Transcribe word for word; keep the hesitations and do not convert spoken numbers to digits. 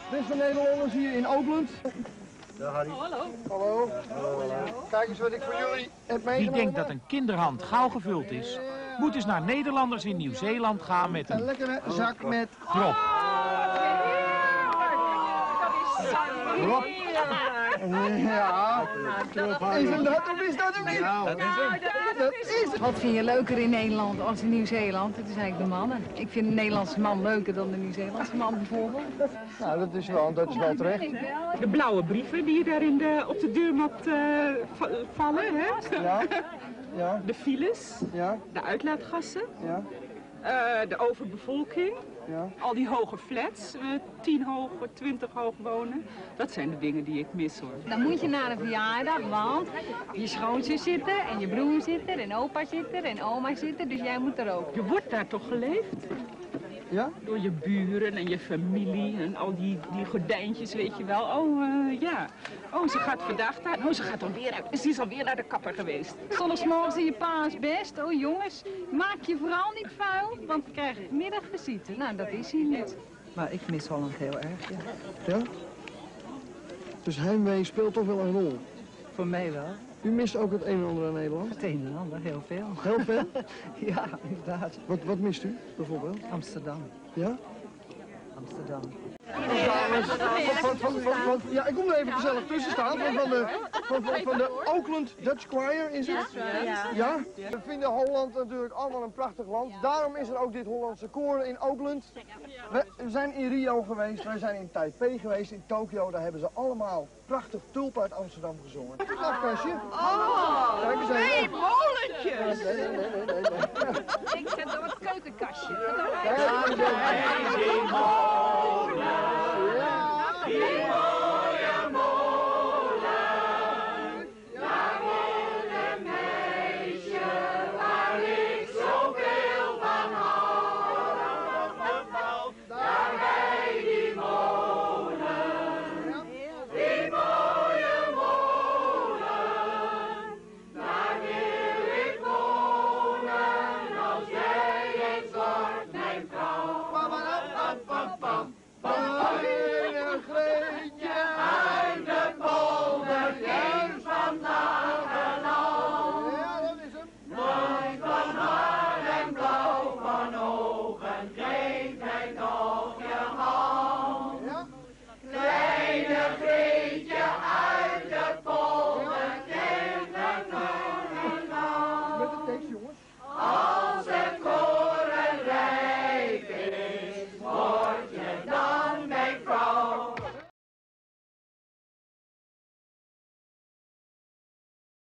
Beste Nederlanders hier in Oakland. Ja, Harry. Oh, hallo. Hallo. Hallo. Kijk eens wat ik voor jullie heb meegenomen. Wie denkt dat een kinderhand gauw gevuld is, moet eens naar Nederlanders in Nieuw-Zeeland gaan met Een een lekkere zak met drop. drop. Ja, is hem dat of is dat hem niet? Nou, dat is hem. Dat is het. Wat vind je leuker in Nederland als in Nieuw-Zeeland? Het is eigenlijk de mannen. Ik vind de Nederlandse man leuker dan de Nieuw-Zeelandse man bijvoorbeeld. Nou, dat is wel, dat is wel terecht. De blauwe brieven die daar in de, op de deurmat uh, va vallen, hè? Ja, ja, De files, ja, de uitlaatgassen, ja, uh, de overbevolking, ja. al die hoge flats, uh, tien hoog, twintig hoog wonen. Dat zijn de dingen die ik mis, hoor. Dan moet je naar een verjaardag, want je schoonzus zit er en je broer zit er en opa zit er en oma zit er, dus jij moet er ook. Je wordt daar toch geleefd? Ja? Door je buren en je familie en al die, die gordijntjes, weet je wel. Oh, uh, ja. Oh, ze gaat vandaag daar. Oh, ze gaat alweer uit. Ze is alweer naar de kapper geweest. Zondagsmorgens in je pa's best. Oh jongens, maak je vooral niet vuil, want we krijgen middagvisite. Nou, dat is hier niet. Maar ik mis Holland heel erg, ja. Ja? Dus heimwee speelt toch wel een rol. Voor mij wel. U mist ook het een en ander aan Nederland? Het een en ander, heel veel. Heel veel? Ja, inderdaad. Wat, wat mist u bijvoorbeeld? Amsterdam. Ja? Amsterdam. Van, van, van, van, ja, ik kom er even gezellig tussen staan. Van, van, de, van, van, van de Oakland Dutch Choir is het? Ja. Ja? We vinden Holland natuurlijk allemaal een prachtig land. Daarom is er ook dit Hollandse koor in Oakland. We zijn in Rio geweest, wij zijn in Taipei geweest, in Tokio. Daar hebben ze allemaal prachtig tulpen uit Amsterdam gezongen. Nachtkastje. Oh, Kijk eens even. nee, molentjes! Nee, nee, nee, nee, nee. Ik zet door het keukenkastje. Kijk eens even.